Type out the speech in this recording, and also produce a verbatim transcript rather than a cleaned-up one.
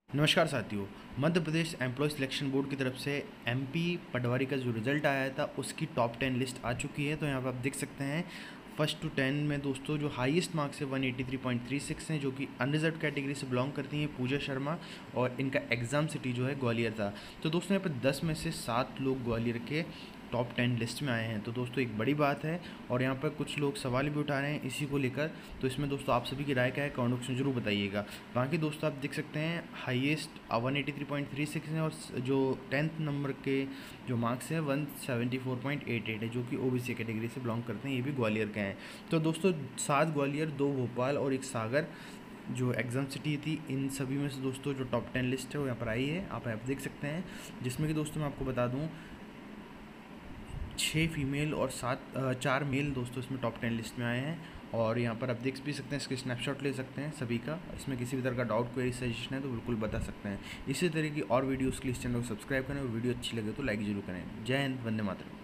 नमस्कार साथियों। Madhya Pradesh employ selection board की तरफ से एमपी पटवारी का जो रिज़ल्ट आया था उसकी टॉप टेन लिस्ट आ चुकी है। तो यहाँ पर आप देख सकते हैं फर्स्ट टू टेन में दोस्तों जो हाईएस्ट मार्क्स है one eighty three point three six हैं, जो कि अनरिजर्व कैटेगरी से बिलोंग करती हैं पूजा शर्मा, और इनका एग्ज़ाम सिटी जो है ग्वालियर था। तो दोस्तों यहाँ पर दस में से सात लोग ग्वालियर के टॉप टेन लिस्ट में आए हैं, तो दोस्तों एक बड़ी बात है। और यहाँ पर कुछ लोग सवाल भी उठा रहे हैं इसी को लेकर, तो इसमें दोस्तों आप सभी की राय क्या है कमेंट बॉक्स में जरूर बताइएगा। बाकी दोस्तों आप देख सकते हैं highest one eighty three point three six है, और जो टेंथ नंबर के जो मार्क्स हैं one seventy four point eight eight है, जो कि ओबीसी कैटेगरी से बिलोंग करते हैं, ये भी ग्वालियर के हैं। तो दोस्तों सात ग्वालियर, दो भोपाल और एक सागर जो एग्ज़ाम सिटी थी, इन सभी में से दोस्तों जो टॉप टेन लिस्ट है वो यहाँ पर आई है, आप आप देख सकते हैं। जिसमें कि दोस्तों मैं आपको बता दूँ छः फीमेल और सात चार मेल दोस्तों इसमें टॉप टेन लिस्ट में आए हैं। और यहाँ पर आप देख भी सकते हैं, इसके स्नैपशॉट ले सकते हैं सभी का। इसमें किसी भी तरह का डाउट क्वेरी सजेशन है तो बिल्कुल बता सकते हैं। इसी तरह की और वीडियोज़ के लिए इस चैनल को सब्सक्राइब करें, और वीडियो अच्छी लगे तो लाइक जरूर करें। जय हिंद, वंदे मातरम।